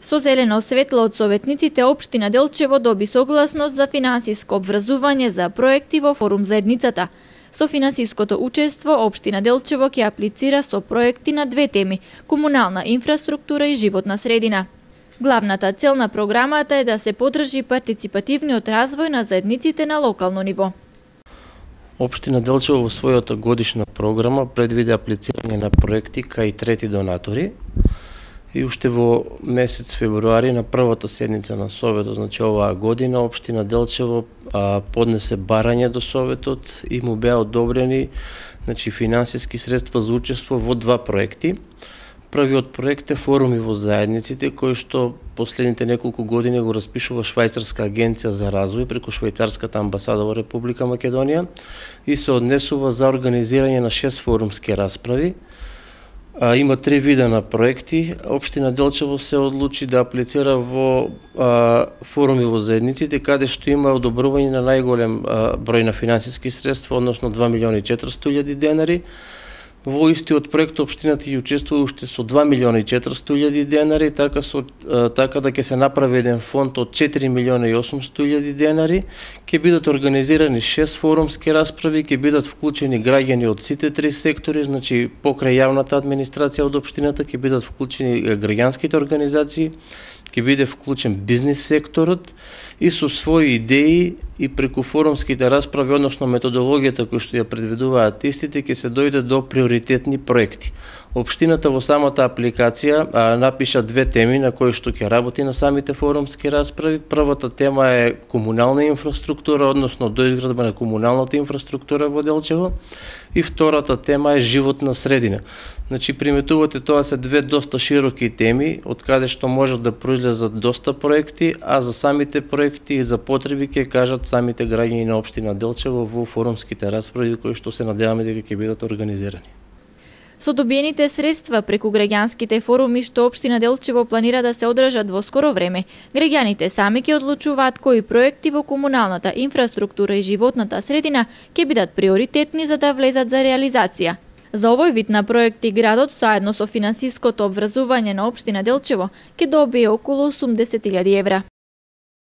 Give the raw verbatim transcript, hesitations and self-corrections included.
Со зелено светло од советниците, општина Делчево доби согласност за финансиско обврзување за проекти во форум заедницата. Со финансиското учество, општина Делчево ќе аплицира со проекти на две теми – комунална инфраструктура и животна средина. Главната цел на програмата е да се подржи партиципативниот развој на заедниците на локално ниво. Општина Делчево во својата годишна програма предвиде аплицирање на проекти кај трети донатори и уште во месец февруари на првата седница на Советот, значи оваа година, општина Делчево а, поднесе барање до Советот и му беа одобрени значи, финансиски средства за учество во два проекти. Првиот проект е форуми во заедниците, кој што последните неколку години го распишува Швајцарска агенција за развој преку Швајцарската амбасада во Република Македонија и се однесува за организирање на шест форумски расправи. А, има три вида на проекти. Општина Делчево се одлучи да аплицира во а, форуми во заедниците, каде што има одобрување на најголем а, број на финансиски средства, односно два милиони и четиристотини илјади денари. Во истиот проект општината ќе учествува уште со два милиона и четиристотини илјади денари, така со така да ќе се направи еден фонд од четири милиона и осумстотини илјади денари, ќе бидат организирани шест форумски расправи, ќе бидат вклучени граѓани од сите три сектори, значи покрај јавната администрација од општината ќе бидат вклучени граѓанските организации, ќе биде вклучен бизнис секторот и со своји идеи и преку форумските расправи, односно методологијата која што ја предвидуваат истите, ќе се дојде до приоритетни проекти. Општината во самата апликација а, напиша две теми на кои што ќе работи на самите форумски расправи. Првата тема е комунална инфраструктура, односно доизградба на комуналната инфраструктура во Делчево, и втората тема е животна средина. Значи, приметувате, тоа се две доста широки теми, од каде што можат да произлезат доста проекти, а за самите проекти и за потреби ќе кажат самите граѓани на општина Делчево во форумските расправи кои што се надеваме дека ќе бидат организирани. Со добиените средства преку граѓанските форуми што општина Делчево планира да се одржат во скоро време, граѓаните сами ќе одлучуваат кои проекти во комуналната инфраструктура и животната средина ќе бидат приоритетни за да влезат за реализација. За овој вид на проекти градот, заедно со финансиското обврзување на општина Делчево, ќе добие околу осумдесет илјади евра.